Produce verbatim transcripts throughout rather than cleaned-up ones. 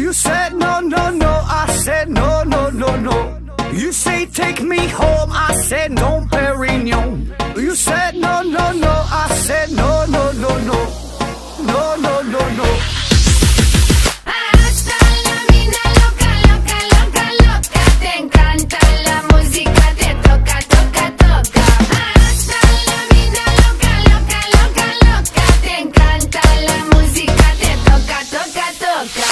You said no, no, no, I said no, no, no, no. You say take me home, I said Dom Perignon. You said no, no, no, I said no, no, no, no. No, no, no, no. Hasta la vida, loca, loca, loca, loca. Te encanta la música, te toca, toca, toca. Hasta la vida, loca, loca, loca, loca. Te encanta la música, te toca, toca, toca.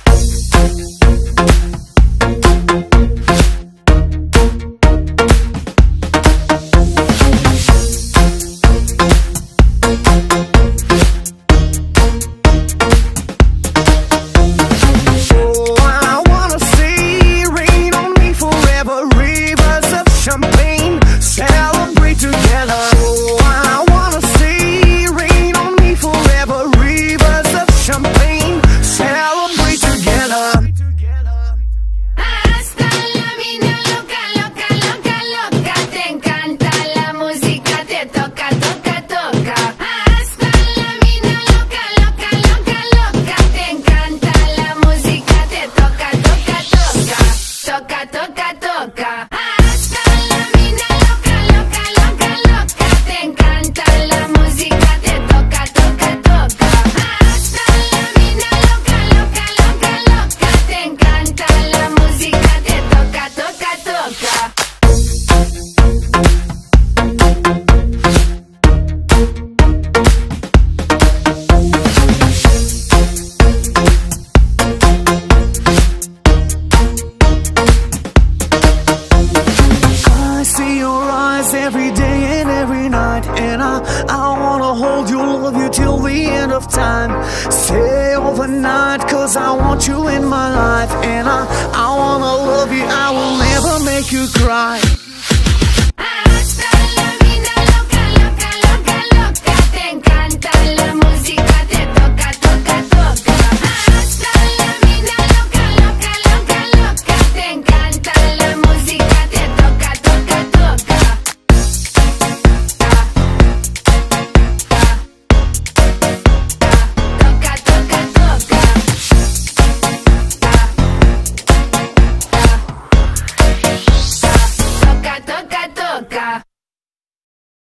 Celebrate together. Oh, I wanna see rain on me forever. Rivers of champagne. Celebrate together. Hasta la vida, loca, loca, loca, loca. Te encanta la música, te toca, toca, toca. Hasta la vida, loca, loca, loca, loca. Te encanta la música, te toca, toca, toca. Toca, toca, toca. Hasta la vida, loca, loca, loca, loca. Te encanta la música, te toca, toca, toca. Hasta la vida, loca, loca, loca, loca. Te encanta la música, te toca, toca, toca. I see your eyes every day and every night, and I, I wanna hold you, love you till the end of time. Stay overnight, cause I want you in my life, and I, I wanna love you, I will never make you cry.